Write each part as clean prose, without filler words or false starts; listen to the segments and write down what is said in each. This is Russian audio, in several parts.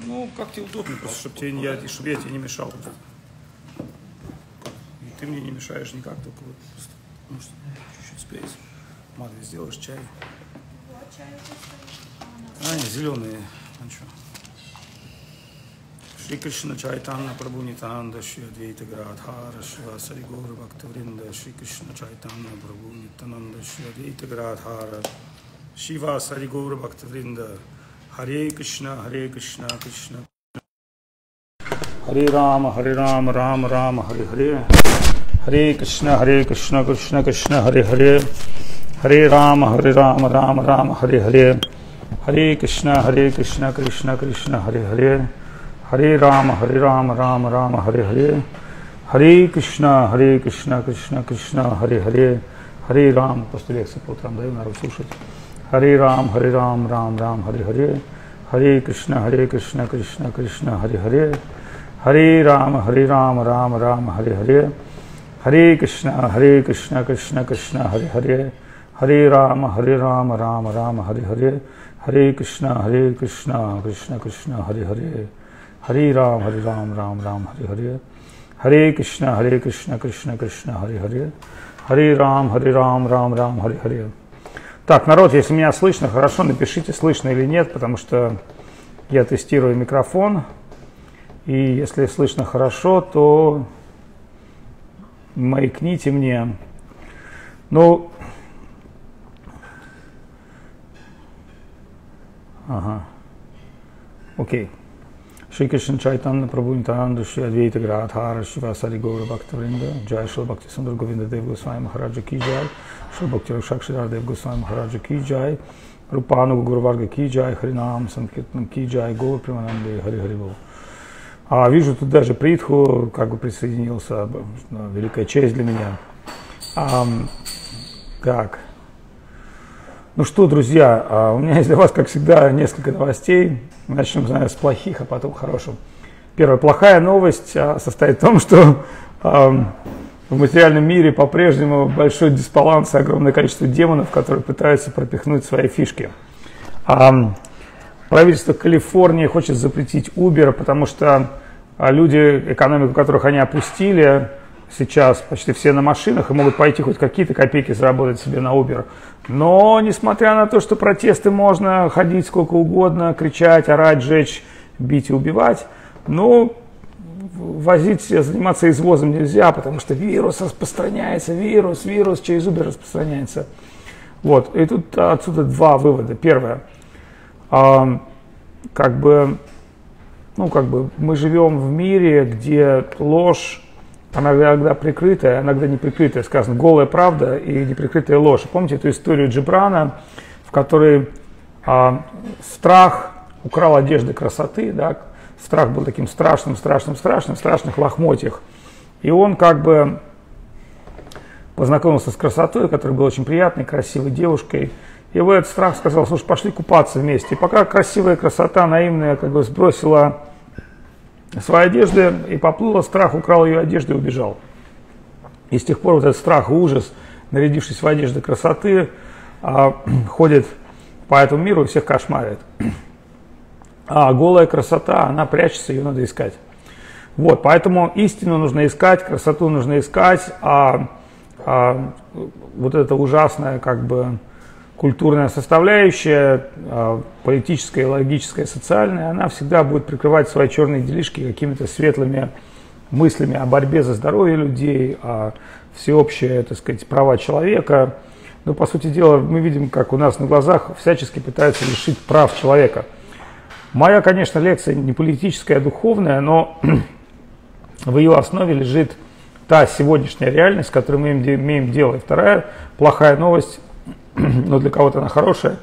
Ну, как тебе удобно, просто, чтобы я тебе не мешал. И ты мне не мешаешь никак, только вот просто, может, чуть-чуть спейс. Матвей, сделаешь чай? Вот чай не, зеленые. Ну что? Шри Кришна Чайтанья Прабху Нитянанда Шри Адвайта Гададхара Шивасади Гаура Бхактавринда Шри Кришна Чайтанья Прабху Нитянанда Шри Адвайта Гададхара Шивасади Гаура Бхактавринда. Харе Кришна Кришна Харе Рама Рама Рама Харе Харе Харе Кришна Кришна Кришна Харе Харе Харе Рама Рама Харе Харе Харе Кришна Кришна Кришна Харе Харе Харе Рама Рама Харе Харе Харе Кришна Кришна Кришна Харе Харе Харе Рама. После лекции по утрам даю народ слушать. Харе Рам Рам Харе Харе Харе Кришна Кришна Кришна Харе Харе Харе Рама Рам Харе Харе Харе Кришна Кришна Кришна Харе Харе Харе Рама Рам Харе Харе Харе Кришна Кришна Кришна Харе Харе Харе Рам Рам Харе Харе Харе Кришна Кришна Харе Харе Харе Рам Рам Харе Харе. Так, народ, если меня слышно, хорошо, напишите, слышно или нет, потому что я тестирую микрофон, и если слышно хорошо, то маякните мне. Ну, ага, окей. Шри Кришна Чайтанья Прабху Нитянанда Шри Адвайта Гададхара Шивасади Гаура Бхактавринда Джай Шри Бхакти Сундар Говинда Дев Госвами Махараджа Ки Джай Шри Бхакти Ракшак Шридар Дев Госвами Махараджа Ки Джай Рупану Гуру Варга Ки Джай Харинам Санкиртан Ки Джай Гаур Примананде Хари Хари Бол. Вижу тут даже Притху как бы присоединился, великая честь для меня. Так. Ну что, друзья, у меня есть для вас, как всегда, несколько новостей. Начнем, с плохих, а потом хороших. Первая плохая новость состоит в том, что в материальном мире по-прежнему большой дисбаланс и огромное количество демонов, которые пытаются пропихнуть свои фишки. Правительство Калифорнии хочет запретить Uber, потому что люди, экономику которых они опустили, сейчас почти все на машинах и могут пойти хоть какие-то копейки заработать себе на Uber. Но, несмотря на то, что протесты можно ходить сколько угодно, кричать, орать, жечь, бить и убивать, но заниматься извозом нельзя, потому что вирус распространяется, вирус через Uber распространяется. Вот, и тут отсюда два вывода. Первое, мы живем в мире, где ложь, она иногда прикрытая, иногда не прикрытая, сказано, голая правда и неприкрытая ложь. Помните эту историю Джибрана, в которой страх украл одежды красоты, да? Страх был таким страшным, в страшных лохмотьях. И он познакомился с красотой, которая была очень приятной, красивой девушкой. И в этот страх сказал, слушай, пошли купаться вместе. И пока красивая красота, наивная, сбросила свои одежды и поплыла, страх украл ее одежду и убежал. И с тех пор вот этот страх и ужас, нарядившись в одежды красоты, ходит по этому миру и всех кошмарит. А голая красота, она прячется, ее надо искать. Вот, поэтому истину нужно искать, красоту нужно искать, вот эта ужасная культурная составляющая, политическая, логическая, социальная, она всегда будет прикрывать свои черные делишки какими-то светлыми мыслями о борьбе за здоровье людей, о всеобщие, права человека. Но, по сути дела, мы видим, как у нас на глазах всячески пытаются лишить прав человека. Моя, конечно, лекция не политическая, а духовная, но в ее основе лежит та сегодняшняя реальность, с которой мы имеем дело. И вторая плохая новость, но для кого-то она хорошая,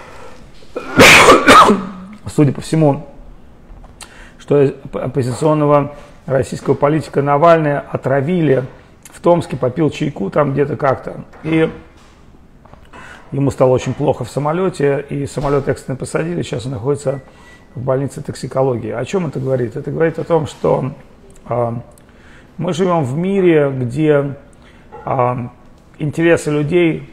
судя по всему, что оппозиционного российского политика Навального отравили в Томске, попил чайку там где-то как-то, и ему стало очень плохо в самолете, и самолет экстренно посадили, сейчас он находится в больнице токсикологии. О чем это говорит? Это говорит о том, что мы живем в мире, где интересы людей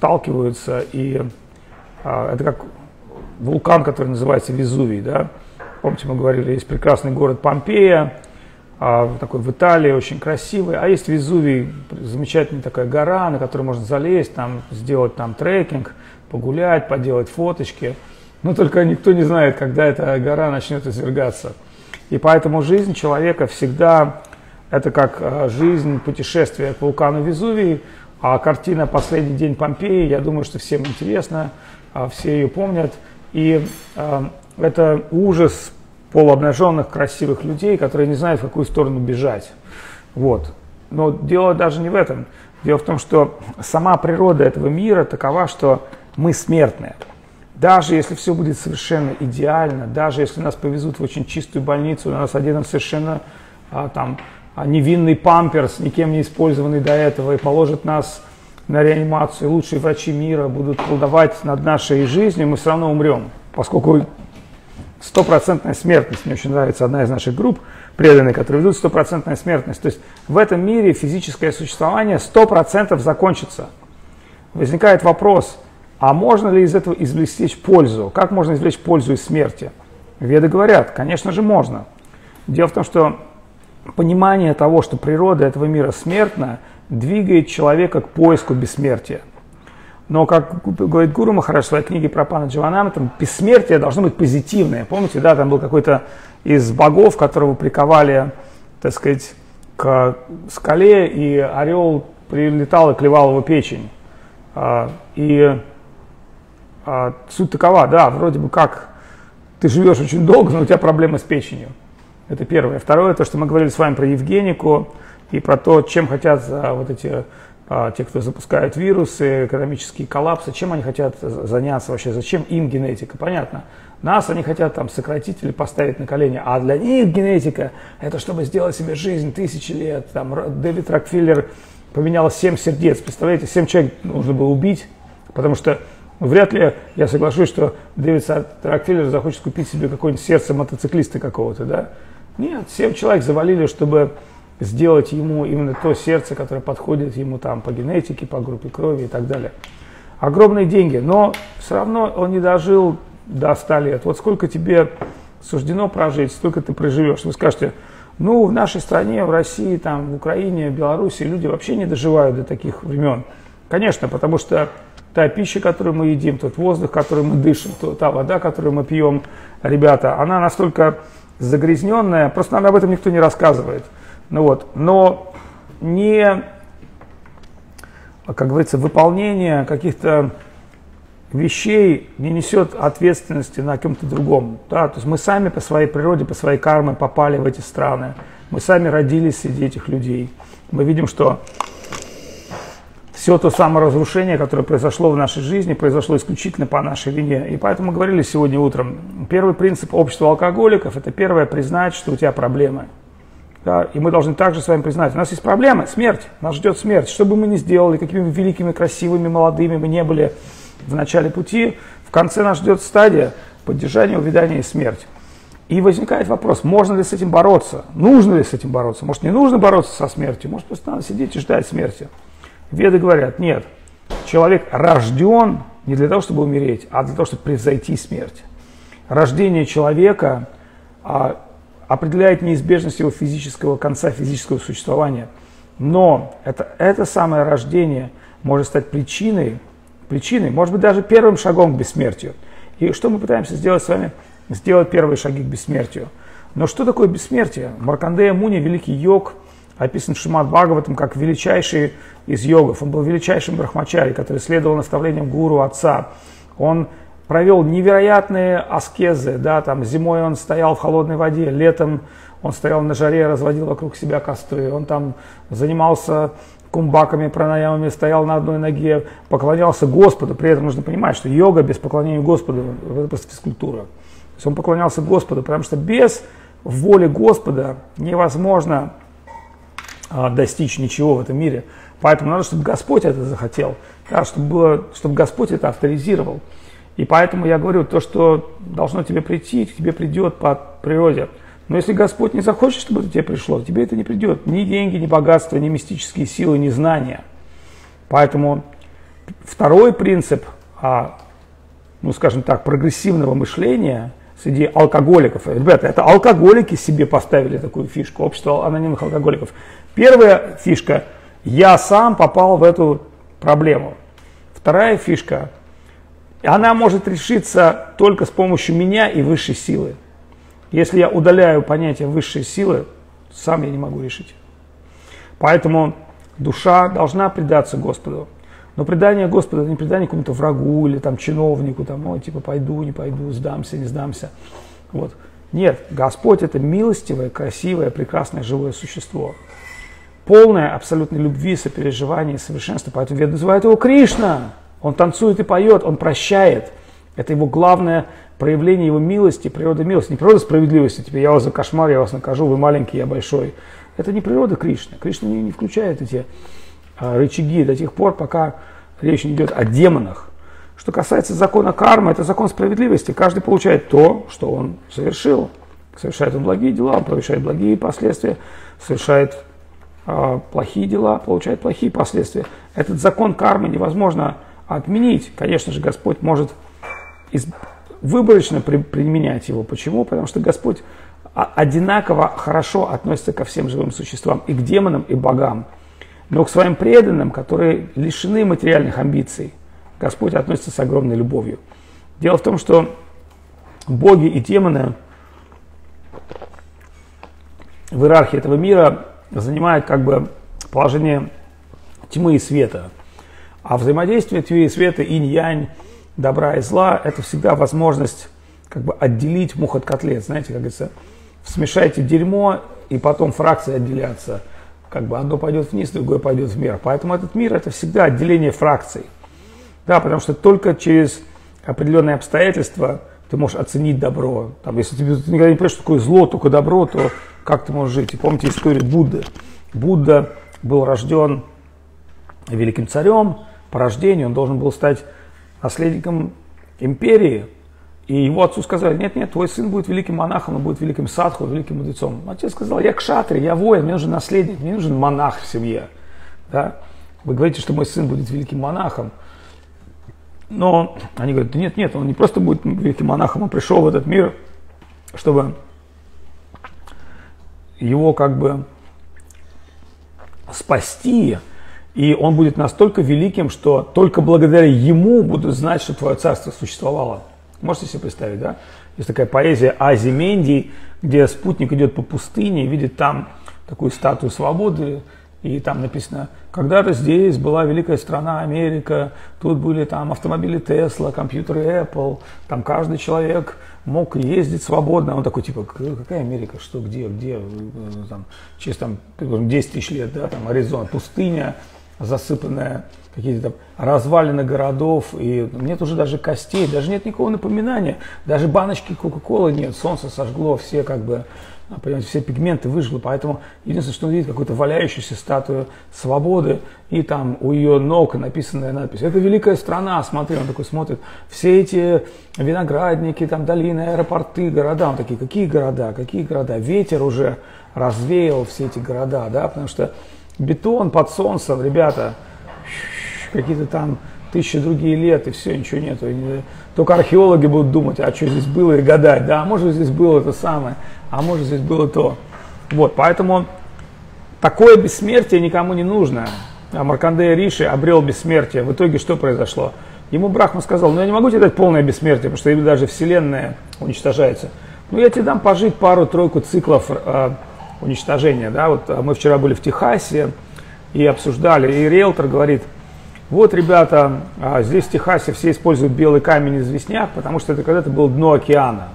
сталкиваются, и это как вулкан, который называется Везувий, да? помните, мы говорили, есть прекрасный город Помпея, такой в Италии, очень красивый, а есть Везувий, замечательная такая гора, на которую можно залезть, там, сделать там трекинг, погулять, поделать фоточки. Но только никто не знает, когда эта гора начнет извергаться. И поэтому жизнь человека всегда это как жизнь путешествия к вулкану Везувий, а картина «Последний день Помпеи», я думаю, что всем интересно, все ее помнят. И это ужас полуобнаженных красивых людей, которые не знают, в какую сторону бежать. Вот. Но дело даже не в этом. Дело в том, что сама природа этого мира такова, что мы смертные. Даже если все будет совершенно идеально, даже если нас повезут в очень чистую больницу, нас оденут совершенно невинный памперс, никем не использованный до этого, и положат нас на реанимацию, лучшие врачи мира будут колдовать над нашей жизнью, мы все равно умрем, поскольку 100% смертность, мне очень нравится одна из наших групп преданных, которые ведут 100% смертность. То есть в этом мире физическое существование 100% закончится. Возникает вопрос, а можно ли из этого извлечь пользу? Как можно извлечь пользу из смерти? Веды говорят, конечно же можно. Дело в том, что понимание того, что природа этого мира смертна, двигает человека к поиску бессмертия. Но, как говорит Гуру Махарадж в своей книге про Пана Дживанамритам, бессмертие должно быть позитивное. Помните, да, там был какой-то из богов, которого приковали, так сказать, к скале, и орел прилетал и клевал его печень. Суть такова, да, вроде бы как ты живешь очень долго, но у тебя проблемы с печенью. Это первое. Второе, то, что мы говорили с вами про Евгенику и про то, чем хотят вот эти те, кто запускают вирусы, экономические коллапсы, чем они хотят заняться вообще, зачем им генетика, понятно. Нас они хотят там сократить или поставить на колени, а для них генетика это чтобы сделать себе жизнь 1000 лет. Там Дэвид Рокфеллер поменял 7 сердец, представляете, 7 человек нужно было убить, потому что вряд ли я соглашусь, что Дэвид Рокфеллер захочет купить себе какое-нибудь сердце мотоциклиста какого-то, да. Нет, 7 человек завалили, чтобы сделать ему именно то сердце, которое подходит ему там по генетике, по группе крови и так далее. Огромные деньги, но все равно он не дожил до 100 лет. Вот сколько тебе суждено прожить, столько ты проживешь. Вы скажете, ну в нашей стране, в России, там, в Украине, в Беларуси люди вообще не доживают до таких времен. Конечно, потому что та пища, которую мы едим, тот воздух, который мы дышим, та вода, которую мы пьем, ребята, она настолько загрязненная, просто нам об этом никто не рассказывает. Ну вот, но не, как говорится, выполнение каких-то вещей не несет ответственности на ком-то другом. Да? То есть мы сами по своей природе, по своей карме попали в эти страны. Мы сами родились среди этих людей. Мы видим, что все то саморазрушение, которое произошло в нашей жизни, произошло исключительно по нашей вине. И поэтому мы говорили сегодня утром, первый принцип общества алкоголиков – это первое, признать, что у тебя проблемы. Да, и мы должны также с вами признать, у нас есть проблемы, смерть, нас ждет смерть. Что бы мы ни сделали, какими бы великими, красивыми, молодыми мы не были в начале пути, в конце нас ждет стадия поддержания, увядания и смерть. И возникает вопрос, можно ли с этим бороться, нужно ли с этим бороться, может не нужно бороться со смертью, может просто надо сидеть и ждать смерти. Веды говорят, нет, человек рожден не для того, чтобы умереть, а для того, чтобы превзойти смерть. Рождение человека определяет неизбежность его физического конца, физического существования. Но это самое рождение может стать причиной, может быть, даже первым шагом к бессмертию. И что мы пытаемся сделать с вами? Сделать первые шаги к бессмертию. Но что такое бессмертие? Маркандея Муни, великий йог, описан в Шримад Бхагаватам как величайший из йогов. Он был величайшим брахмачари, который следовал наставлениям гуру, отца. Он провел невероятные аскезы, да, там зимой он стоял в холодной воде, летом он стоял на жаре, разводил вокруг себя костры, он там занимался кумбаками, пранаямами, стоял на одной ноге, поклонялся Господу. При этом нужно понимать, что йога без поклонения Господу – это просто физкультура. То есть он поклонялся Господу, потому что без воли Господа невозможно достичь ничего в этом мире. Поэтому надо, чтобы Господь это захотел, да, чтобы Господь это авторизировал. И поэтому я говорю, то, что должно тебе прийти, к тебе придет по природе. Но если Господь не захочет, чтобы это тебе пришло, тебе это не придет. Ни деньги, ни богатство, ни мистические силы, ни знания. Поэтому второй принцип, ну скажем так, прогрессивного мышления, среди алкоголиков. Ребята, это алкоголики себе поставили такую фишку, общество анонимных алкоголиков. Первая фишка – я сам попал в эту проблему. Вторая фишка – она может решиться только с помощью меня и высшей силы. Если я удаляю понятие высшей силы, сам я не могу решить. Поэтому душа должна предаться Господу. Но предание Господу – это не предание какому-то врагу или там, чиновнику, там, ой, типа пойду, не пойду, сдамся, не сдамся. Вот. Нет, Господь – это милостивое, красивое, прекрасное живое существо. Полное абсолютной любви, сопереживания и совершенства. Поэтому веды называют его Кришна. Он танцует и поет, он прощает. Это его главное проявление его милости, природа милости. Не природа справедливости, типа я вас за кошмар, я вас накажу, вы маленький, я большой. Это не природа Кришны. Кришна не включает эти рычаги до тех пор, пока речь не идет о демонах. Что касается закона кармы, это закон справедливости. Каждый получает то, что он совершил. Совершает он благие дела, он совершает благие последствия, совершает плохие дела, получает плохие последствия. Этот закон кармы невозможно отменить. Конечно же, Господь может выборочно применять его. Почему? Потому что Господь одинаково хорошо относится ко всем живым существам, и к демонам, и богам. Но к своим преданным, которые лишены материальных амбиций, Господь относится с огромной любовью. Дело в том, что боги и демоны в иерархии этого мира занимают как бы положение тьмы и света. А взаимодействие тьмы и света, инь-янь, добра и зла – это всегда возможность как бы отделить мух от котлет. Знаете, как говорится, смешайте дерьмо, и потом фракции отделятся. Как бы одно пойдет вниз, другое пойдет вверх. Поэтому этот мир – это всегда отделение фракций. Да, потому что только через определенные обстоятельства ты можешь оценить добро. Там, если ты никогда не понимаешь, что такое зло, только добро, то как ты можешь жить? И помните историю Будды. Будда был рожден великим царем. По рождению он должен был стать наследником империи. И его отцу сказали: нет, нет, твой сын будет великим монахом, он будет великим садху, великим мудрецом. Отец сказал: я кшатри, я воин, мне нужен наследник, мне нужен монах в семье. Да? Вы говорите, что мой сын будет великим монахом. Но они говорят: да нет, нет, он не просто будет великим монахом, он пришел в этот мир, чтобы его как бы спасти. И он будет настолько великим, что только благодаря ему будут знать, что твое царство существовало. Можете себе представить, да? Есть такая поэзия Азимендий, где спутник идет по пустыне и видит там такую статую свободы, и там написано: когда-то здесь была великая страна Америка, тут были там автомобили Tesla, компьютеры Apple, там каждый человек мог ездить свободно. Он такой, типа, какая Америка, что, где, там, через там 10 тысяч лет, да, там Аризона, пустыня, засыпанная, какие-то там развалины городов, и нет уже даже костей, даже нет никакого напоминания, даже баночки Кока-Колы нет, солнце сожгло, все как бы, понимаете, все пигменты выжгло, поэтому единственное, что он видит, какую-то валяющуюся статую свободы, и там у ее ног написанная надпись: это великая страна, смотри, он такой смотрит, все эти виноградники, там долины, аэропорты, города, он такие, какие города, ветер уже развеял все эти города, да, потому что бетон под солнцем, ребята, какие-то там тысячи другие лет, и все, ничего нету. Только археологи будут думать, а что здесь было, и гадать, да, а может здесь было это самое, а может здесь было то. Вот, поэтому такое бессмертие никому не нужно. А Маркандея Риши обрел бессмертие. В итоге что произошло? Ему Брахма сказал: ну я не могу тебе дать полное бессмертие, потому что даже Вселенная уничтожается. Ну я тебе дам пожить пару-тройку циклов уничтожения. Да? Вот мы вчера были в Техасе и обсуждали, и риэлтор говорит: вот, ребята, здесь в Техасе все используют белый камень известняк, потому что это когда-то было дно океана.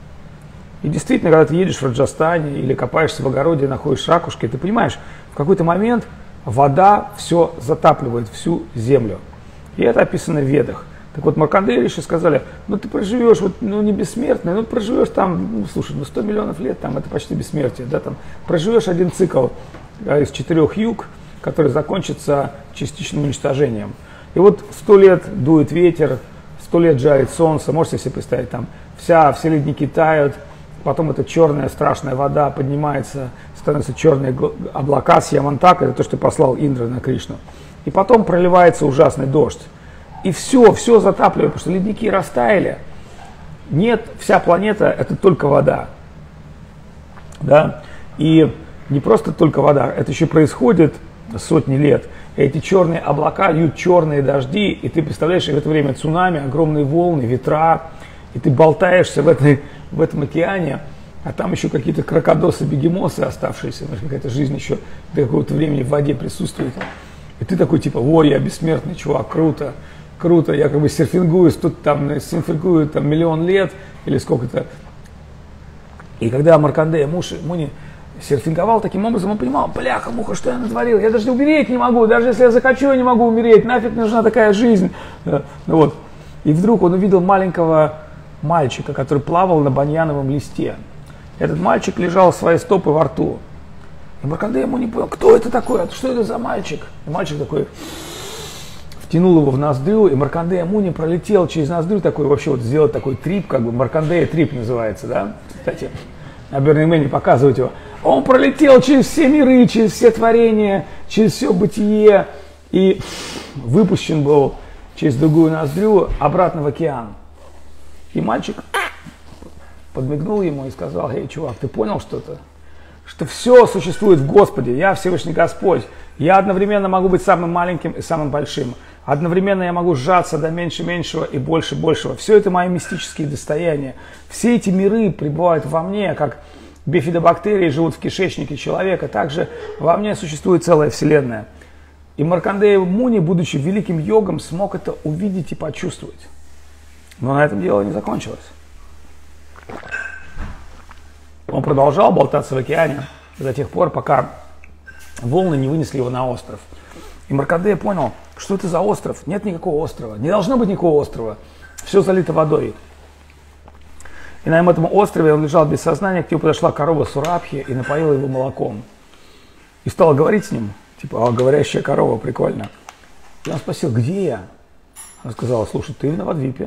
И действительно, когда ты едешь в Раджастане или копаешься в огороде, находишь ракушки, ты понимаешь, в какой-то момент вода все затапливает, всю землю. И это описано в Ведах. Так вот, Маркандея Риши сказали: ну ты проживешь, вот, ну не бессмертный, ну проживешь там, ну слушай, ну 100 миллионов лет, там это почти бессмертие, да, там проживешь один цикл из 4 юг, который закончится частичным уничтожением. И вот 100 лет дует ветер, 100 лет жарит солнце, можете себе представить, там все ледники тают, потом эта черная страшная вода поднимается, становятся черные облака с Ямантака, это то, что послал Индра на Кришну. И потом проливается ужасный дождь. И все затапливает, потому что ледники растаяли. нет, вся планета – это только вода. Да? И не просто только вода, это еще происходит сотни лет. Эти черные облака льют черные дожди, и ты представляешь, в это время цунами, огромные волны, ветра, и ты болтаешься в этом океане, а там еще какие-то крокодосы, бегемосы оставшиеся, какая-то жизнь еще до какого-то времени в воде присутствует. И ты такой типа, ой, я бессмертный чувак, круто, круто, я как бы серфингую, серфингую там миллион лет или сколько-то. И когда Маркандея Муни серфинговал таким образом, он понимал, бляха-муха, что я натворил, я даже умереть не могу, даже если я захочу, я не могу умереть, нафиг нужна такая жизнь. Вот. И вдруг он увидел маленького мальчика, который плавал на баньяновом листе. Этот мальчик лежал свои стопы во рту. И Маркандея Муни понял, кто это такой, что это за мальчик? И мальчик такой втянул его в ноздрю, и Маркандея Муни пролетел через ноздрю, такой вообще вот сделал такой трип, как бы Маркандея трип называется, да? Кстати, на Burning Man показывают его. Он пролетел через все миры, через все творения, через все бытие и выпущен был через другую ноздрю обратно в океан. И мальчик подмигнул ему и сказал, эй, чувак, ты понял что-то? Что все существует в Господе, я Всевышний Господь. Я одновременно могу быть самым маленьким и самым большим. Одновременно я могу сжаться до меньше-меньшего и больше-большего. Все это мои мистические достояния. Все эти миры пребывают во мне, как бифидобактерии живут в кишечнике человека. Также во мне существует целая вселенная. И Маркандея Муни, будучи великим йогом, смог это увидеть и почувствовать. Но на этом дело не закончилось. Он продолжал болтаться в океане до тех пор, пока волны не вынесли его на остров. И Маркандея понял, что это за остров. Нет никакого острова. Не должно быть никакого острова. Все залито водой. И на этом острове он лежал без сознания, к нему подошла корова Сурабхи и напоила его молоком. И стала говорить с ним, типа, говорящая корова, прикольно. И он спросил, где я? Она сказала, слушай, ты в Навадвипе.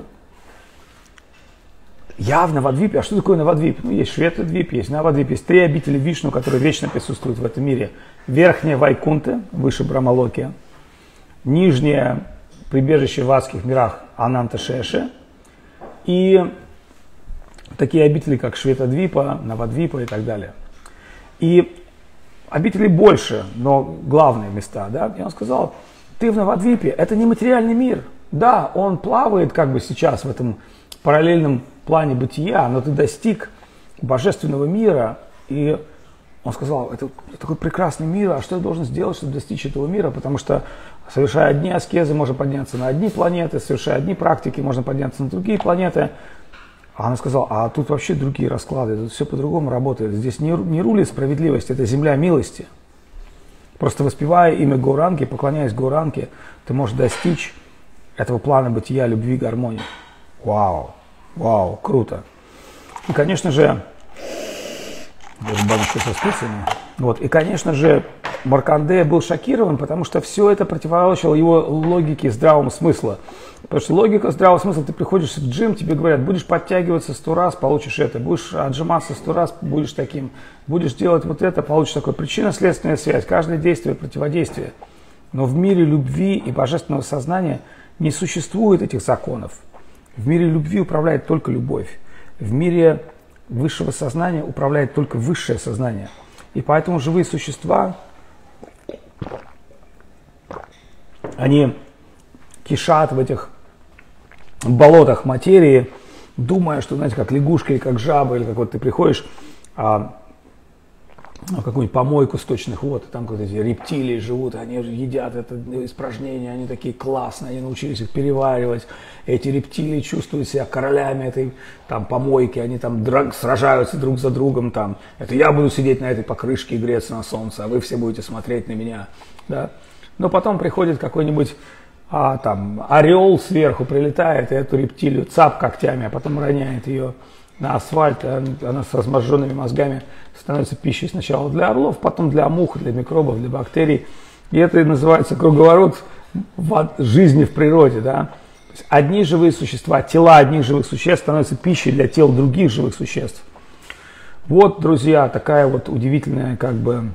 Я в Навадвипе? А что такое Навадвип? Ну, есть Шветадвип, есть Навадвип, есть 3 обители Вишну, которые вечно присутствуют в этом мире. Верхняя Вайкунта, выше Брамалоки. Нижнее прибежище в адских мирах Ананта-Шеши. И такие обители, как Шветадвипа, Навадвипа и так далее. И обителей больше, но главные места, да? И он сказал, ты в Навадвипе, это не материальный мир. Да, он плавает как бы сейчас в этом параллельном плане бытия, но ты достиг божественного мира. И он сказал, это такой прекрасный мир, а что я должен сделать, чтобы достичь этого мира? Потому что, совершая одни аскезы, можно подняться на одни планеты, совершая одни практики, можно подняться на другие планеты. А она сказала, а тут вообще другие расклады, тут все по-другому работает. Здесь не рулит справедливость, это земля милости. Просто воспевая имя Гауранги, поклоняясь Гауранге, ты можешь достичь этого плана бытия, любви, гармонии. Вау, вау, круто. И, конечно же, со спицами. Вот. И, конечно же, Маркандея был шокирован, потому что все это противоречило его логике здравого смысла. Потому что логика здравого смысла, ты приходишь в джим, тебе говорят, будешь подтягиваться 100 раз, получишь это, будешь отжиматься 100 раз, будешь таким, будешь делать вот это, получишь такое. Причинно-следственная связь, каждое действие, противодействие. Но в мире любви и божественного сознания не существует этих законов. В мире любви управляет только любовь. В мире высшего сознания управляет только высшее сознание. И поэтому живые существа, они кишат в этих болотах материи, думая, что, знаете, как лягушка или как жаба, или как вот ты приходишь в какую-нибудь помойку сточных вод, и там вот эти рептилии живут, они едят это испражнения, они такие классные, они научились их переваривать. Эти рептилии чувствуют себя королями этой там помойки, они там сражаются друг за другом, там. Это я буду сидеть на этой покрышке и греться на солнце, а вы все будете смотреть на меня, да. Но потом приходит какой-нибудь там орел сверху прилетает, и эту рептилию цап когтями, а потом роняет ее на асфальт, она с разможженными мозгами становится пищей сначала для орлов, потом для мух, для микробов, для бактерий. И это и называется круговорот жизни в природе. Да? То есть одни живые существа, тела одних живых существ становятся пищей для тел других живых существ. Вот, друзья, такая вот удивительная как бы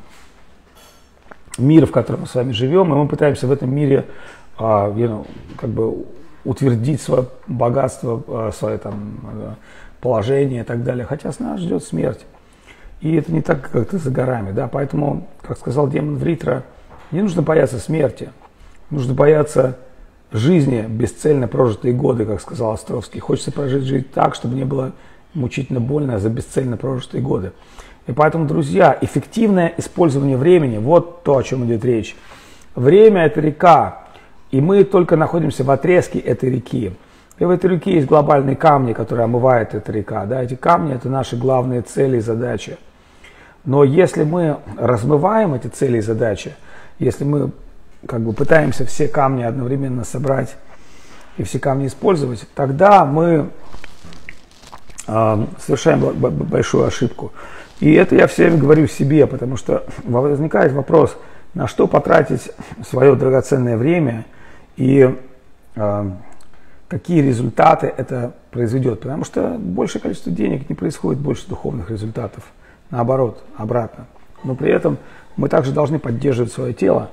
мир, в котором мы с вами живем, и мы пытаемся в этом мире как бы утвердить свое богатство, свое там положение и так далее. Хотя нас ждет смерть. И это не так как-то за горами, да, поэтому, как сказал демон Вритра, не нужно бояться смерти, нужно бояться жизни, бесцельно прожитые годы, как сказал Островский. Хочется прожить жизнь так, чтобы не было мучительно больно за бесцельно прожитые годы. И поэтому, друзья, эффективное использование времени, вот то, о чем идет речь. Время – это река, и мы только находимся в отрезке этой реки. И в этой реке есть глобальные камни, которые омывает эта река. Да? Эти камни – это наши главные цели и задачи. Но если мы размываем эти цели и задачи, если мы как бы пытаемся все камни одновременно собрать и все камни использовать, тогда мы совершаем большую ошибку. И это я все время говорю себе, потому что возникает вопрос, на что потратить свое драгоценное время и какие результаты это произведет. Потому что большее количество денег не происходит больше духовных результатов. Наоборот, обратно. Но при этом мы также должны поддерживать свое тело.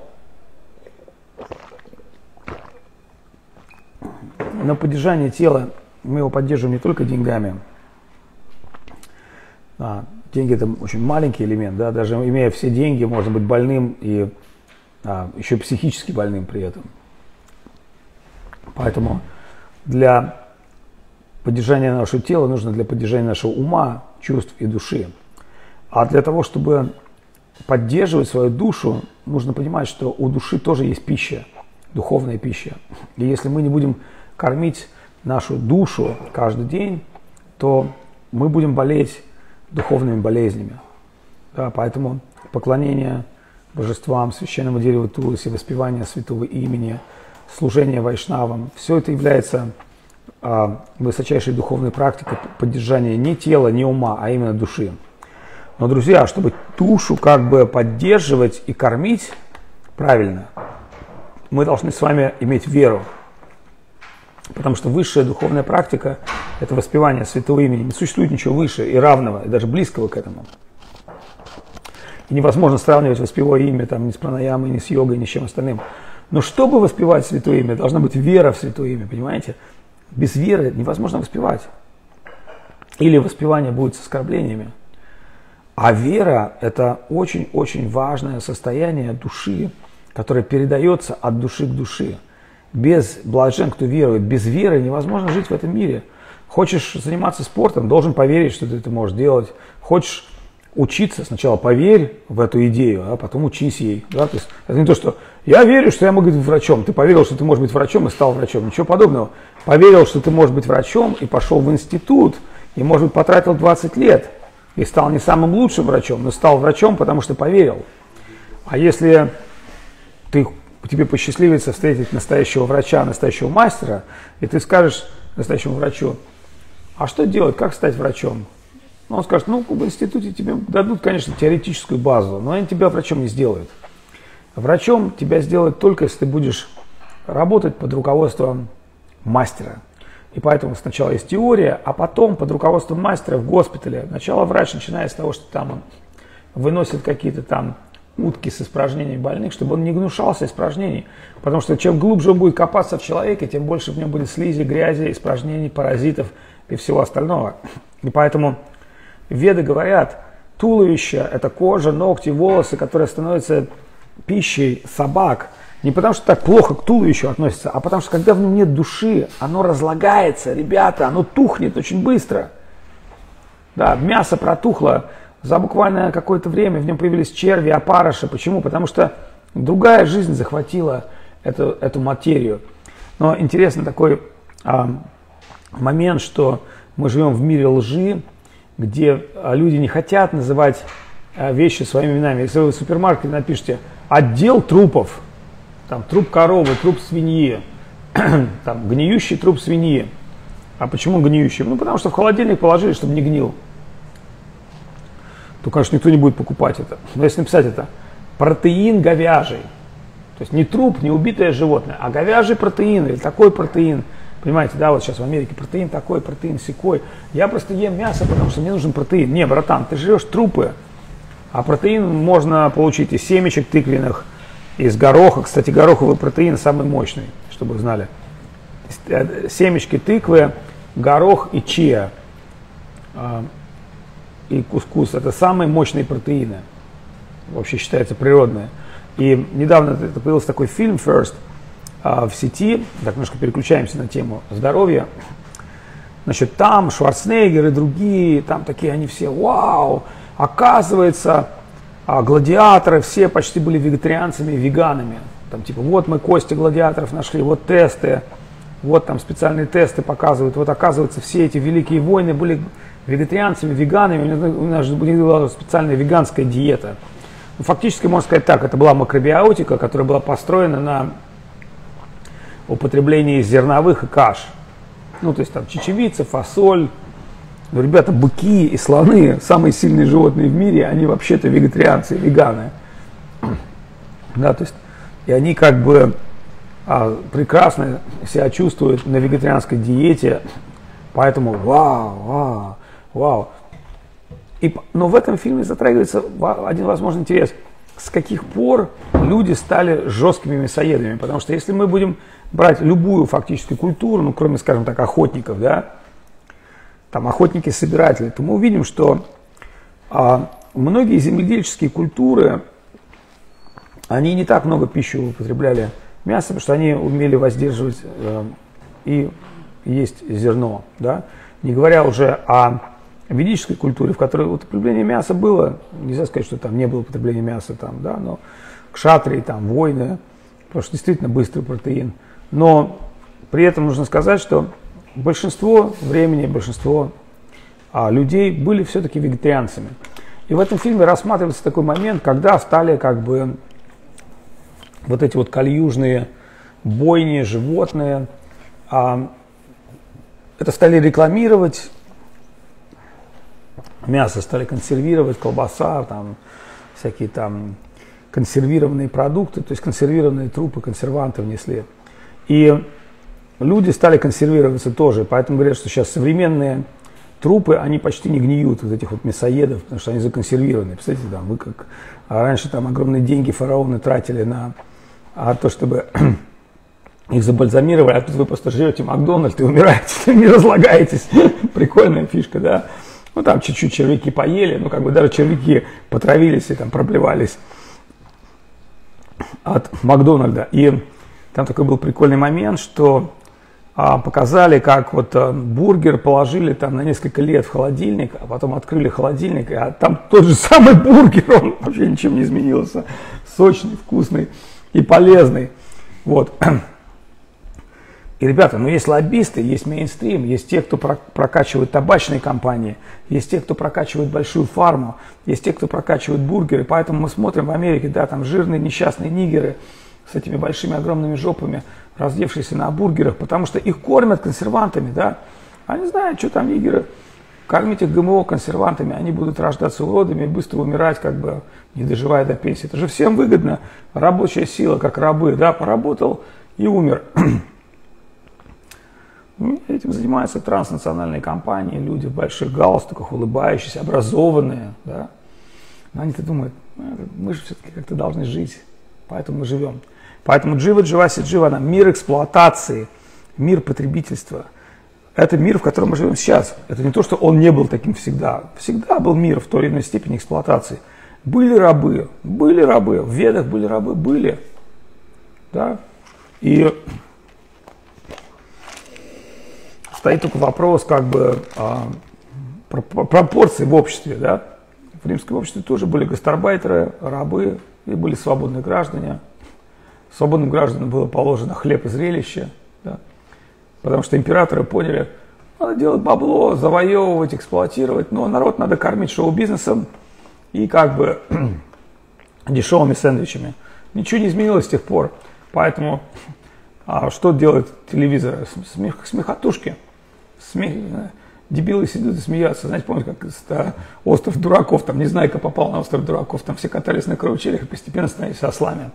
Но поддержание тела, мы его поддерживаем не только деньгами. Деньги – это очень маленький элемент. Да? Даже имея все деньги, можно быть больным и еще психически больным при этом. Поэтому для поддержания нашего тела нужно для поддержания нашего ума, чувств и души. А для того, чтобы поддерживать свою душу, нужно понимать, что у души тоже есть пища, духовная пища. И если мы не будем кормить нашу душу каждый день, то мы будем болеть духовными болезнями. Да, поэтому поклонение божествам, священному дереву Туласи, воспевание святого имени, служение вайшнавам, все это является высочайшей духовной практикой поддержания не тела, не ума, а именно души. Но, друзья, чтобы душу как бы поддерживать и кормить правильно, мы должны с вами иметь веру. Потому что высшая духовная практика – это воспевание святого имени. Не существует ничего выше и равного, и даже близкого к этому. И невозможно сравнивать воспевое имя там, ни с пранаямой, ни с йогой, ни с чем остальным. Но чтобы воспевать святое имя, должна быть вера в святое имя, понимаете? Без веры невозможно воспевать. Или воспевание будет с оскорблениями. А вера – это очень-очень важное состояние души, которое передается от души к душе. Без блажен, кто верует, без веры невозможно жить в этом мире. Хочешь заниматься спортом, должен поверить, что ты это можешь делать. Хочешь учиться, сначала поверь в эту идею, а потом учись ей. Да? То есть, это не то, что я верю, что я могу быть врачом. Ты поверил, что ты можешь быть врачом и стал врачом. Ничего подобного. Поверил, что ты можешь быть врачом и пошел в институт, и, может быть, потратил 20 лет и стал не самым лучшим врачом, но стал врачом, потому что поверил. А если тебе посчастливится встретить настоящего врача, настоящего мастера, и ты скажешь настоящему врачу, а что делать, как стать врачом? Ну, он скажет, ну, в институте тебе дадут, конечно, теоретическую базу, но они тебя врачом не сделают. Врачом тебя сделают только, если ты будешь работать под руководством мастера. И поэтому сначала есть теория, а потом под руководством мастера в госпитале. Сначала врач начинает с того, что там он выносит какие-то там утки с испражнениями больных, чтобы он не гнушался испражнений. Потому что чем глубже он будет копаться в человеке, тем больше в нем будет слизи, грязи, испражнений, паразитов и всего остального. И поэтому веды говорят, туловище – это кожа, ногти, волосы, которые становятся пищей собак. Не потому что так плохо к туловищу относится, а потому что когда в нем нет души, оно разлагается, ребята, оно тухнет очень быстро. Да, мясо протухло, за буквально какое-то время в нем появились черви, опарыши. Почему? Потому что другая жизнь захватила эту материю. Но интересный такой момент, что мы живем в мире лжи, где люди не хотят называть вещи своими именами. Если вы в супермаркете напишите «отдел трупов», там труп коровы, труп свиньи, там гниющий труп свиньи. А почему гниющий? Ну, потому что в холодильник положили, чтобы не гнил. То, конечно, никто не будет покупать это. Но если написать это протеин говяжий, то есть не труп, не убитое животное, а говяжий протеин или такой протеин. Понимаете, да, вот сейчас в Америке протеин такой, протеин сякой. Я просто ем мясо, потому что мне нужен протеин. Не, братан, ты жрешь трупы, а протеин можно получить из семечек тыквенных, из гороха. Кстати, гороховый протеин самый мощный, чтобы вы знали. семечки тыквы, горох и чиа. И кускус – это самые мощные протеины, вообще считается природные. И недавно появился такой фильм «First» в сети, так немножко переключаемся на тему здоровья. Значит, там Шварценеггер и другие, там такие они все, вау, оказывается, гладиаторы все почти были вегетарианцами и веганами. Там типа, вот мы кости гладиаторов нашли, вот тесты, вот там специальные тесты показывают, вот оказывается все эти великие войны были вегетарианцами, веганами, у нас же была специальная веганская диета. Ну, фактически, можно сказать так, это была макробиотика, которая была построена на употреблении зерновых и каш. Ну, то есть там чечевица, фасоль. Ну, ребята, быки и слоны, самые сильные животные в мире, они вообще-то вегетарианцы, веганы. Да, то есть, и они как бы прекрасно себя чувствуют на вегетарианской диете, поэтому вау. Но в этом фильме затрагивается один возможный интерес. С каких пор люди стали жесткими мясоедами? Потому что если мы будем брать любую фактически культуру, ну кроме, скажем так, охотников, да, там охотники-собиратели, то мы увидим, что многие земледельческие культуры, они не так много пищи употребляли мяса, потому что они умели воздерживать и есть зерно, да, не говоря уже о ведической культуре, в которой употребление мяса было, нельзя сказать, что там не было употребления мяса, там, да, но кшатрии, там, войны, потому что действительно быстрый протеин. Но при этом нужно сказать, что большинство времени, большинство людей были все-таки вегетарианцами. И в этом фильме рассматривается такой момент, когда стали как бы вот эти вот кольюжные бойни, животные, это стали рекламировать, мясо стали консервировать, колбаса, там, всякие там консервированные продукты, то есть консервированные трупы, консерванты внесли. И люди стали консервироваться тоже, поэтому говорят, что сейчас современные трупы, они почти не гниют, вот этих вот мясоедов, потому что они законсервированы. Представляете, там, вы как раньше там огромные деньги фараоны тратили на то, чтобы их забальзамировали, а тут вы просто живете в Макдональдс и умираете, не разлагаетесь. Прикольная фишка, да. Ну, там чуть-чуть червяки поели, ну, как бы даже червяки потравились и там проблевались от Макдональда. И там такой был прикольный момент, что показали, как вот бургер положили там на несколько лет в холодильник, а потом открыли холодильник, а там тот же самый бургер, он вообще ничем не изменился. Сочный, вкусный и полезный. Вот. И, ребята, ну есть лоббисты, есть мейнстрим, есть те, кто прокачивает табачные компании, есть те, кто прокачивает большую фарму, есть те, кто прокачивает бургеры. Поэтому мы смотрим в Америке, да, там жирные несчастные нигеры с этими большими огромными жопами, раздевшиеся на бургерах, потому что их кормят консервантами, да. Они знают, что там нигеры, кормить их ГМО консервантами, они будут рождаться уродами и быстро умирать, как бы не доживая до пенсии. Это же всем выгодно. Рабочая сила, как рабы, да, поработал и умер. Этим занимаются транснациональные компании, люди в больших галстуках, улыбающиеся, образованные. Да? Но они-то думают, мы же все-таки как-то должны жить, поэтому мы живем. Поэтому Джива Дживаси Дживана, мир эксплуатации, мир потребительства. Это мир, в котором мы живем сейчас. Это не то, что он не был таким всегда. Всегда был мир в той или иной степени эксплуатации. Были рабы, в Ведах были рабы, были. Да? И стоит только вопрос как бы пропорций в обществе. Да? В римском обществе тоже были гастарбайтеры, рабы и были свободные граждане. Свободным гражданам было положено хлеб и зрелище. Да? Потому что императоры поняли, надо делать бабло, завоевывать, эксплуатировать, но народ надо кормить шоу-бизнесом и как бы дешевыми сэндвичами. Ничего не изменилось с тех пор. Поэтому что делают телевизоры? Смехотушки. Дебилы сидят и смеются. Знаете, помните, как остров дураков, там Незнайка попал на остров дураков, там все катались на каруселях и постепенно становились ослами.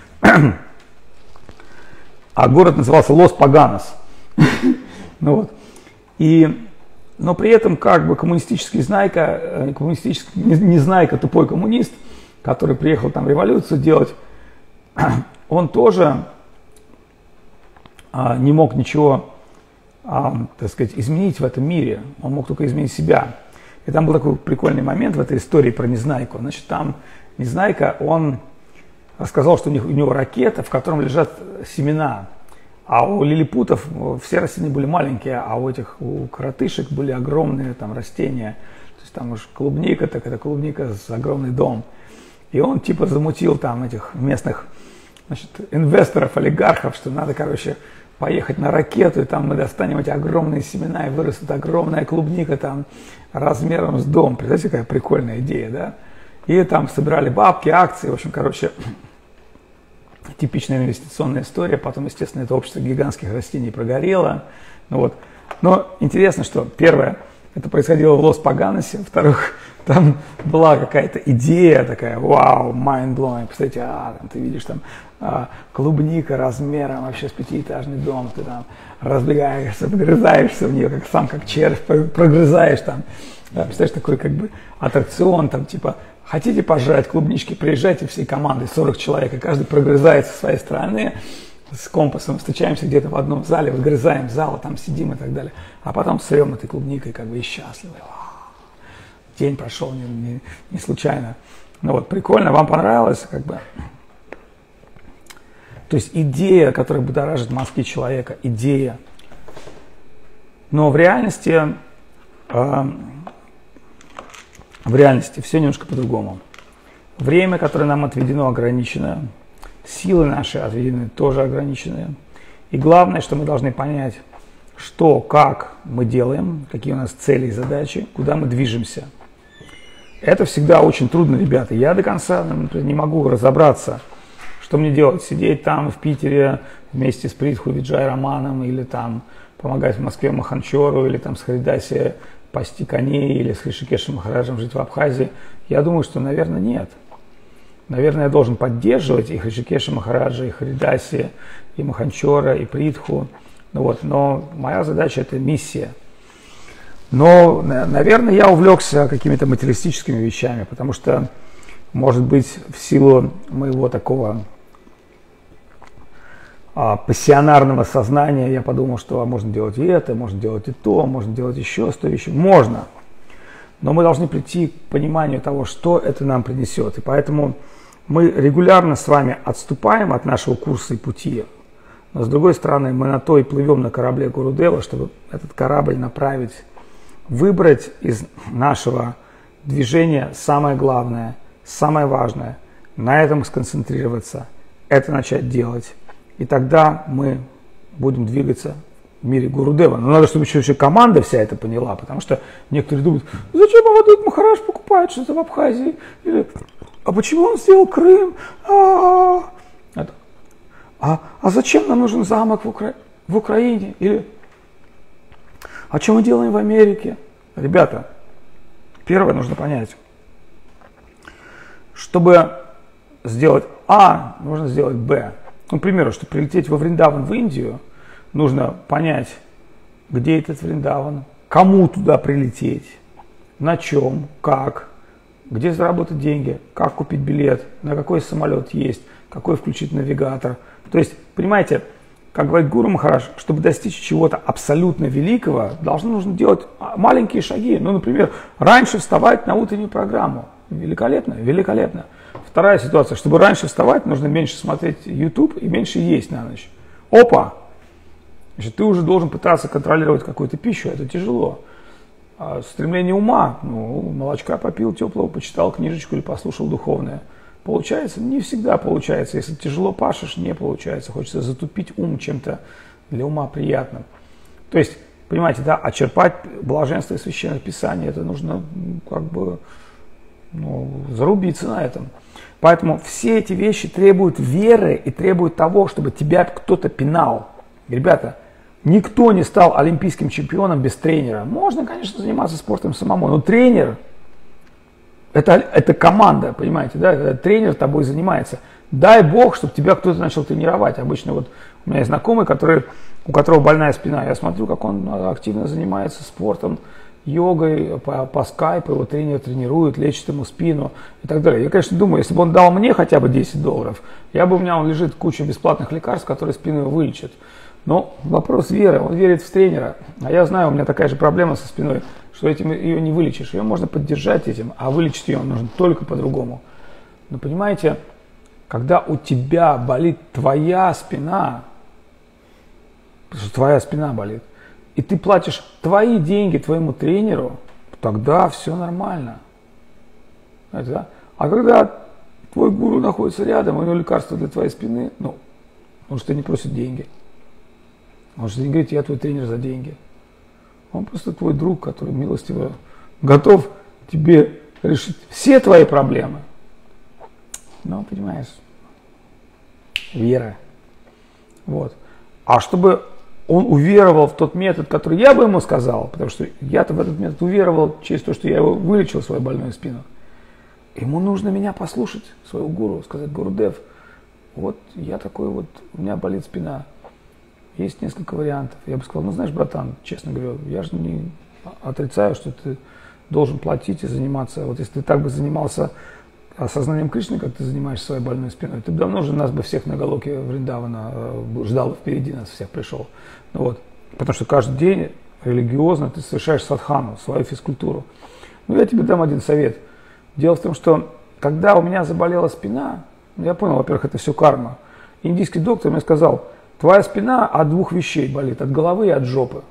А город назывался Лос-Паганос. Ну вот. Но при этом как бы коммунистический незнайка, тупой коммунист, который приехал там революцию делать, он тоже не мог ничего, так сказать, изменить в этом мире. Он мог только изменить себя. И там был такой прикольный момент в этой истории про Незнайку. Значит, там Незнайка, он рассказал, что у него ракета, в котором лежат семена. А у лилипутов все растения были маленькие, а у коротышек были огромные там растения. То есть там уж клубника, так это клубника с огромный дом. И он типа замутил там этих местных, значит, инвесторов, олигархов, что надо, короче, поехать на ракету, и там мы достанем эти огромные семена, и вырастет огромная клубника там размером с дом. Представляете, какая прикольная идея, да? И там собирали бабки, акции, в общем, короче, типичная инвестиционная история. Потом, естественно, это общество гигантских растений прогорело. Ну, вот. Но интересно, что первое, это происходило в Лос-Паганосе, во-вторых, там была какая-то идея такая, вау, mind-blowing. Представляете, там ты видишь там клубника размером вообще с 5-этажный дом, ты там разбегаешься, погрызаешься в нее, как сам, как червь, прогрызаешь там. Да, представляешь, такой как бы аттракцион, там типа, хотите пожрать клубнички, приезжайте всей командой, 40 человек, и каждый прогрызает со своей стороны, с компасом, встречаемся где-то в одном зале, выгрызаем зал, там сидим и так далее, а потом срем этой клубникой как бы и счастливы. День прошел не случайно. Ну вот, прикольно, вам понравилось, как бы. То есть идея, которая будоражит мозги человека, идея. Но в реальности все немножко по-другому. Время, которое нам отведено, ограничено. Силы наши отведены тоже ограниченные. И главное, что мы должны понять, что, как мы делаем, какие у нас цели и задачи, куда мы движемся. Это всегда очень трудно, ребята. Я до конца, например, не могу разобраться, что мне делать. Сидеть там в Питере вместе с Притху Виджай Романом, или там помогать в Москве Маханчору, или там с Харидаси пасти коней, или с Хришикешем Махараджем жить в Абхазии. Я думаю, что, наверное, нет. Наверное, я должен поддерживать и Хришикеша Махараджа, и Харидаси, и Маханчора, и Притху. Ну вот, но моя задача – это миссия. Но, наверное, я увлекся какими-то материалистическими вещами, потому что, может быть, в силу моего такого пассионарного сознания я подумал, что можно делать и это, можно делать и то, можно делать еще 100 вещей. Можно. Но мы должны прийти к пониманию того, что это нам принесет. И поэтому мы регулярно с вами отступаем от нашего курса и пути. Но, с другой стороны, мы на то и плывем на корабле Гурудева, чтобы этот корабль направить, выбрать из нашего движения самое главное, самое важное, на этом сконцентрироваться, это начать делать. И тогда мы будем двигаться в мире Гурудева. Но надо, чтобы еще команда вся это поняла, потому что некоторые думают, зачем Авадут Махарадж покупает что-то в Абхазии? Или, а почему он сделал Крым? А зачем нам нужен замок в Украине? Или, а что мы делаем в Америке? Ребята, первое нужно понять. Чтобы сделать А, нужно сделать Б. Ну, к примеру, чтобы прилететь во Вриндаван в Индию, нужно понять, где этот Вриндаван, кому туда прилететь, на чем, как, где заработать деньги, как купить билет, на какой самолет есть, какой включить навигатор. То есть, понимаете, как говорит Гуру Махарадж, чтобы достичь чего-то абсолютно великого, нужно делать маленькие шаги. Ну, например, раньше вставать на утреннюю программу. Великолепно, великолепно. Вторая ситуация, чтобы раньше вставать, нужно меньше смотреть YouTube и меньше есть на ночь. Опа! Значит, ты уже должен пытаться контролировать какую-то пищу, это тяжело. Стремление ума, молочка попил теплого, почитал книжечку или послушал духовное. Получается? Не всегда получается. Если тяжело пашешь, не получается. Хочется затупить ум чем-то для ума приятным. То есть, понимаете, да, очерпать блаженство из Священного Писания, это нужно как бы зарубиться на этом. Поэтому все эти вещи требуют веры и требуют того, чтобы тебя кто-то пинал. Ребята, никто не стал олимпийским чемпионом без тренера. Можно, конечно, заниматься спортом самому, но тренер это команда, понимаете, да? Тренер тобой занимается. Дай Бог, чтобы тебя кто-то начал тренировать. Обычно вот у меня есть знакомый, у которого больная спина. Я смотрю, как он активно занимается спортом, йогой, по скайпу, его тренер тренирует, лечит ему спину и так далее. Я, конечно, думаю, если бы он дал мне хотя бы $10, у меня лежит куча бесплатных лекарств, которые спину вылечат. Но вопрос веры, он верит в тренера. А я знаю, у меня такая же проблема со спиной, что этим ее не вылечишь. Ее можно поддержать этим, а вылечить ее нужно только по-другому. Но понимаете, когда у тебя болит твоя спина, потому что твоя спина болит, и ты платишь твои деньги твоему тренеру, тогда все нормально. Знаете, да? А когда твой гуру находится рядом, у него лекарство для твоей спины, ну, он что не просит деньги. Он же не говорит, я твой тренер за деньги. Он просто твой друг, который милостиво готов тебе решить все твои проблемы. Ну, понимаешь, вера. Вот. А чтобы он уверовал в тот метод, который я бы ему сказал, потому что я-то в этот метод уверовал через то, что я его вылечил, свою больную спину. Ему нужно меня послушать, своего гуру, сказать: Гурудев, вот я такой вот, у меня болит спина. Есть несколько вариантов. Я бы сказал, ну знаешь, братан, честно говоря, я же не отрицаю, что ты должен платить и заниматься. Вот если ты так бы занимался осознанием Кришны, как ты занимаешься своей больной спиной, ты бы давно же нас бы всех на Галоке Вриндавана ждал, впереди нас всех пришел. Ну, вот. Потому что каждый день религиозно ты совершаешь садхану, свою физкультуру. Ну, я тебе дам один совет. Дело в том, что когда у меня заболела спина, я понял, во-первых, это все карма. Индийский доктор мне сказал: твоя спина от двух вещей болит, от головы и от жопы.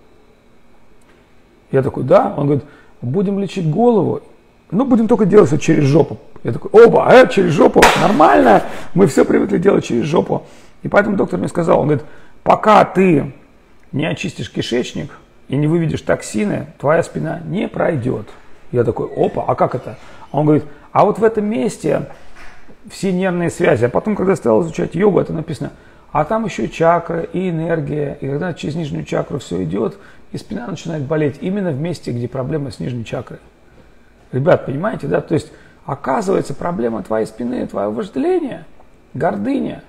Я такой, да? Он говорит, будем лечить голову, но будем только делать все через жопу. Я такой, оба, через жопу, нормально, мы все привыкли делать через жопу. И поэтому доктор мне сказал, он говорит, пока ты не очистишь кишечник и не выведешь токсины, твоя спина не пройдет. Я такой, опа, а как это? Он говорит, а вот в этом месте все нервные связи. А потом, когда я стал изучать йогу, это написано, а там еще и чакры, и энергия. И когда через нижнюю чакру все идет, и спина начинает болеть именно в месте, где проблема с нижней чакрой. Ребят, понимаете, да? То есть, оказывается, проблема твоей спины, твое вожделение, гордыня.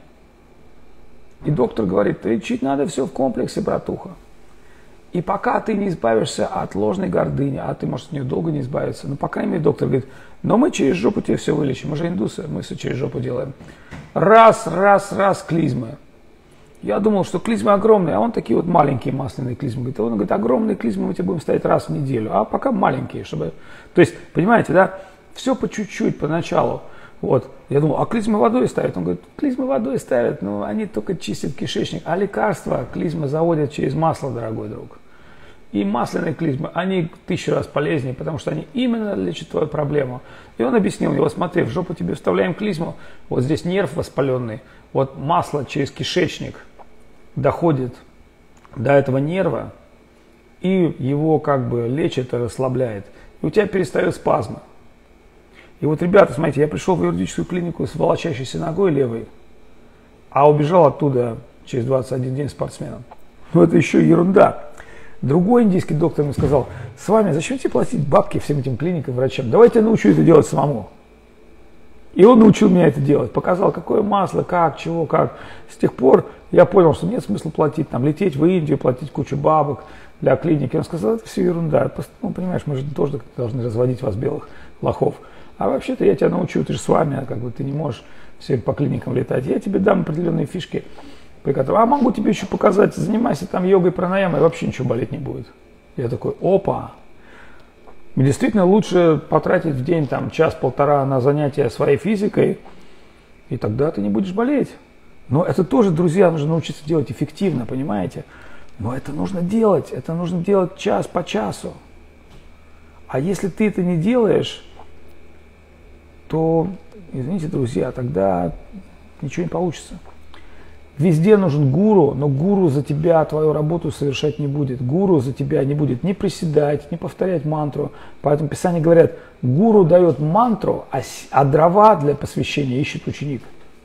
И доктор говорит, лечить надо все в комплексе, братуха. И пока ты не избавишься от ложной гордыни, а ты, может, от нее долго не избавиться, но, по крайней мере, доктор говорит, но мы через жопу тебе все вылечим. Мы же индусы, мы все через жопу делаем. Раз, клизмы. Я думал, что клизмы огромные, а он такие вот маленькие масляные клизмы. Он говорит, огромные клизмы мы тебе будем ставить раз в неделю, а пока маленькие, чтобы... То есть, понимаете, да, все по чуть-чуть, поначалу. Вот, я думал, а клизмы водой ставят? Он говорит, клизмы водой ставят, но они только чистят кишечник, а лекарства клизмы заводят через масло, дорогой друг. И масляные клизмы, они 1000 раз полезнее, потому что они именно лечат твою проблему. И он объяснил мне, вот смотри, в жопу тебе вставляем клизму, вот здесь нерв воспаленный, вот масло через кишечник доходит до этого нерва, и его как бы лечит и расслабляет. И у тебя перестают спазмы. И вот, ребята, смотрите, я пришел в юридическую клинику с волочащейся ногой левой, а убежал оттуда через 21 день спортсменом. Ну, это еще ерунда. Другой индийский доктор мне сказал, с вами зачем тебе платить бабки всем этим клиникам, врачам? Давайте я научу это делать самому. И он научил меня это делать, показал, какое масло, как, чего, как. С тех пор я понял, что нет смысла платить, там, лететь в Индию, платить кучу бабок для клиники. Он сказал, это все ерунда. Просто, ну, понимаешь, мы же тоже должны разводить вас, белых лохов. А вообще-то я тебя научу, ты же с вами, как бы ты не можешь все по клиникам летать. Я тебе дам определенные фишки, при которых, а могу тебе еще показать, занимайся там йогой, пранаямой, и вообще ничего болеть не будет. Я такой, опа. Действительно лучше потратить в день там час-полтора на занятия своей физикой, и тогда ты не будешь болеть. Но это тоже, друзья, нужно научиться делать эффективно, понимаете? Но это нужно делать час по часу. А если ты это не делаешь, то, извините, друзья, тогда ничего не получится. Везде нужен гуру, но гуру за тебя твою работу совершать не будет. Гуру за тебя не будет ни приседать, ни повторять мантру. Поэтому в Писании говорят, гуру дает мантру, а дрова для посвящения ищет ученик.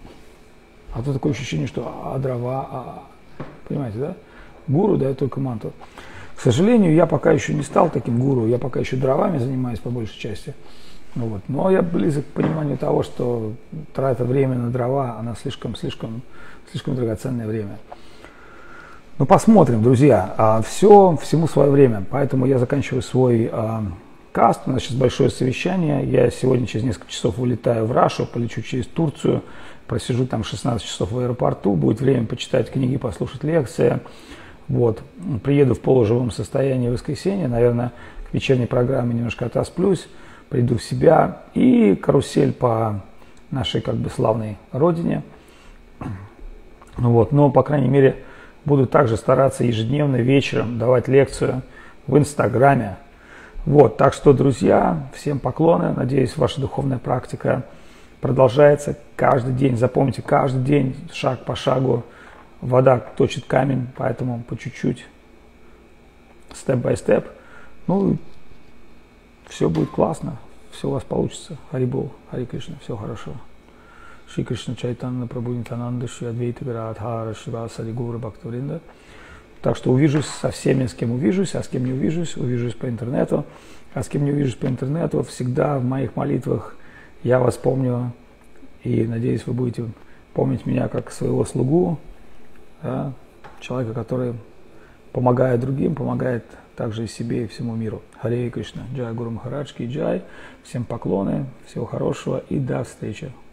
А то такое ощущение, что дрова, понимаете, да? Гуру дает только мантру. К сожалению, я пока еще не стал таким гуру, я пока еще дровами занимаюсь по большей части. Ну, вот. Но я близок к пониманию того, что трата времени на дрова, она слишком драгоценное время. Ну, посмотрим, друзья. Всему свое время. Поэтому я заканчиваю свой подкаст. У нас сейчас большое совещание. Я сегодня через несколько часов вылетаю в Рашу, полечу через Турцию, просижу там 16 часов в аэропорту, будет время почитать книги, послушать лекции. Вот. Приеду в полуживом состоянии в воскресенье, наверное, к вечерней программе немножко отосплюсь, приду в себя и карусель по нашей как бы славной родине. Вот. Но, по крайней мере, буду также стараться ежедневно вечером давать лекцию в Инстаграме. Вот. Так что, друзья, всем поклоны. Надеюсь, ваша духовная практика продолжается каждый день. Запомните, каждый день, шаг по шагу, вода точит камень, поэтому по чуть-чуть, степ-бай-степ. Ну, все будет классно, все у вас получится. Хари-бол, Хари Кришна, всего хорошего. Шри Кришна Чайтанна Прабху Нитянанда Шри Адвайта Гададхара Шривасади Гаура Бхактавринда. Так что увижусь со всеми, с кем увижусь, а с кем не увижусь по интернету. А с кем не увижусь по интернету, всегда в моих молитвах я вас помню. И надеюсь, вы будете помнить меня как своего слугу, да, человека, который помогает другим, помогает также и себе, и всему миру. Харе Кришна, Джай Гуру Махарадж Ки Джай. Всем поклоны, всего хорошего и до встречи.